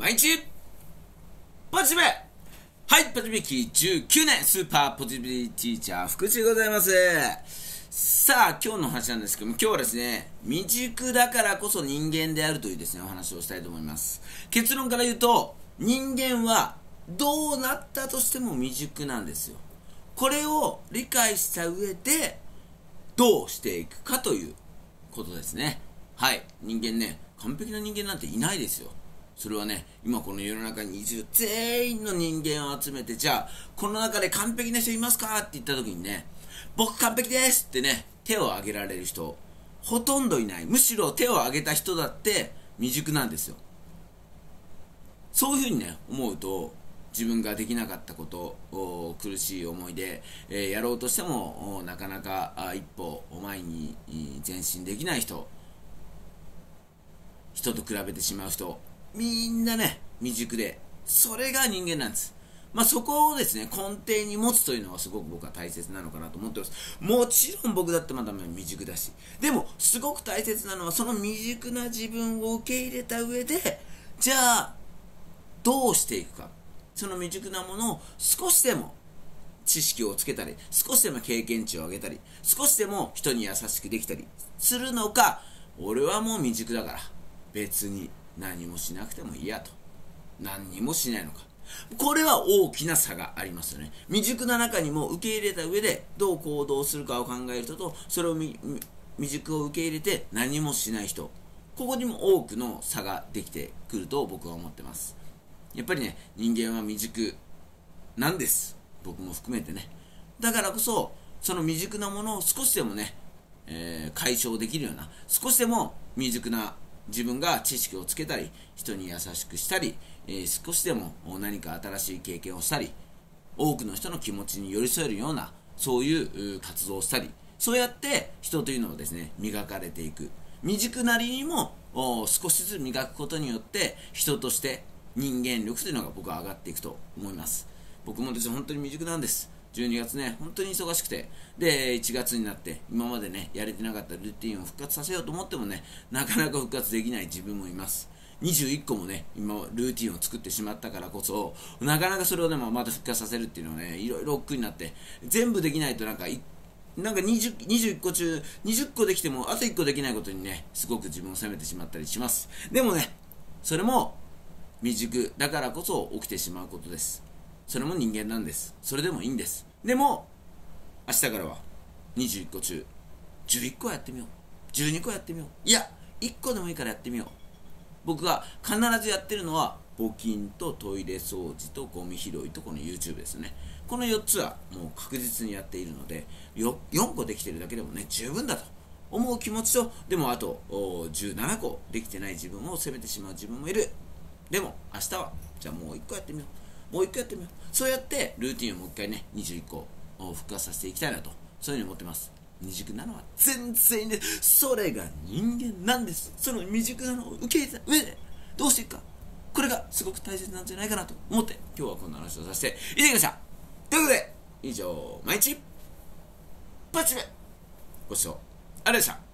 毎日ポジティブ。はい、ポジティビティ19年スーパーポジティビティティーチャー福地でございます。さあ、今日の話なんですけども、今日はですね、未熟だからこそ人間であるというですね、お話をしたいと思います。結論から言うと、人間はどうなったとしても未熟なんですよ。これを理解した上で、どうしていくかということですね。はい、人間ね、完璧な人間なんていないですよ。それはね、今この世の中にいる全員の人間を集めて、じゃあこの中で完璧な人いますかって言った時にね、僕完璧ですってね、手を挙げられる人ほとんどいない。むしろ手を挙げた人だって未熟なんですよ。そういうふうにね思うと、自分ができなかったことを苦しい思いで、やろうとしてもなかなか一歩前に前進できない人と比べてしまう人、みんなね未熟で、それが人間なんです。そこをですね根底に持つというのはすごく僕は大切なのかなと思ってます。もちろん僕だってまだ未熟だし、でもすごく大切なのはその未熟な自分を受け入れた上で、じゃあどうしていくか。その未熟なものを少しでも知識をつけたり、少しでも経験値を上げたり、少しでも人に優しくできたりするのか、俺はもう未熟だから別に何もしなくてもいいやと、何にもしないのか。これは大きな差がありますよね。未熟な中にも受け入れた上でどう行動するかを考える人と、それを未熟を受け入れて何もしない人、ここにも多くの差ができてくると僕は思ってます。やっぱりね、人間は未熟なんです、僕も含めてね。だからこそその未熟なものを少しでもね、解消できるような、少しでも未熟な自分が知識をつけたり、人に優しくしたり、少しでも何か新しい経験をしたり、多くの人の気持ちに寄り添えるような、そういう活動をしたり、そうやって人というのをですね磨かれていく。未熟なりにも少しずつ磨くことによって、人として人間力というのが僕は上がっていくと思います。僕もですね本当に未熟なんです。12月ね本当に忙しくて、で1月になって今までねやれてなかったルーティンを復活させようと思ってもね、なかなか復活できない自分もいます。21個もね今ルーティンを作ってしまったからこそ、なかなかそれをねまた復活させるっていうのはね、いろいろ億劫になって、全部できないとなんか21個中20個できてもあと1個できないことにね、すごく自分を責めてしまったりします。でもね、それも未熟だからこそ起きてしまうことです。それも人間なんです。それでもいいんです。でも明日からは21個中11個やってみよう、12個やってみよう、いや1個でもいいからやってみよう。僕が必ずやってるのは募金とトイレ掃除とゴミ拾いとこの YouTube ですね。この4つはもう確実にやっているので、4個できてるだけでもね十分だと思う気持ちと、でもあと17個できてない自分を責めてしまう自分もいる。でも明日はじゃあもう1個やってみよう、もう1個やってみよう。そうやってルーティンをもう一回ね21個復活させていきたいなと、そういうふうに思ってます。未熟なのは全然いいんです。それが人間なんです。その未熟なのを受け入れた上でどうしていくか、これがすごく大切なんじゃないかなと思って、今日はこんな話をさせていただきました。ということで以上、毎日ポジティブご視聴ありがとうございました。